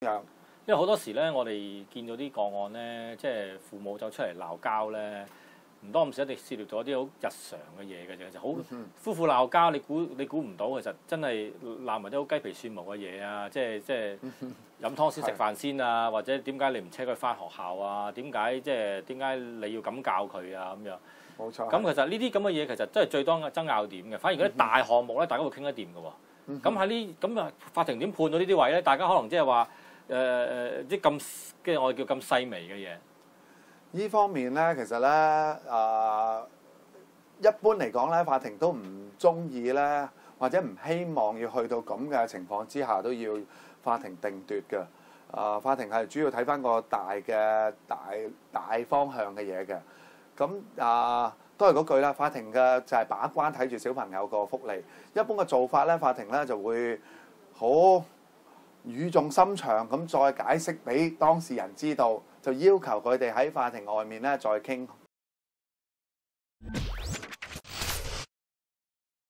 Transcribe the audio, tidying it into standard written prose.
因為好多時咧，我哋見到啲個案咧，即係父母走出嚟鬧交咧，唔多唔少一定涉獵咗啲好日常嘅嘢嘅啫，就好夫婦鬧交，你估唔到，其實真係鬧埋啲好雞皮蒜毛嘅嘢啊！即係飲湯先食飯先啊，或者點解你唔車佢翻學校啊？點解你要咁教佢啊？咁樣冇錯。 咁其實呢啲咁嘅嘢其實真係最多爭拗點嘅，反而嗰啲大項目咧，大家會傾得掂嘅喎。咁喺呢咁啊，法庭點判到呢啲位咧？大家可能即係話。啲咁嘅我哋叫咁細微嘅嘢， 呢方面咧，其實咧一般嚟講咧，法庭都唔中意咧，或者唔希望要去到咁嘅情況之下都要法庭定奪嘅。法庭係主要睇翻個大方向嘅嘢嘅。咁都係嗰句啦，法庭嘅就係把關睇住小朋友個福利。一般嘅做法咧，法庭咧就會好語重心長咁再解釋俾當事人知道，就要求佢哋喺法庭外面咧再傾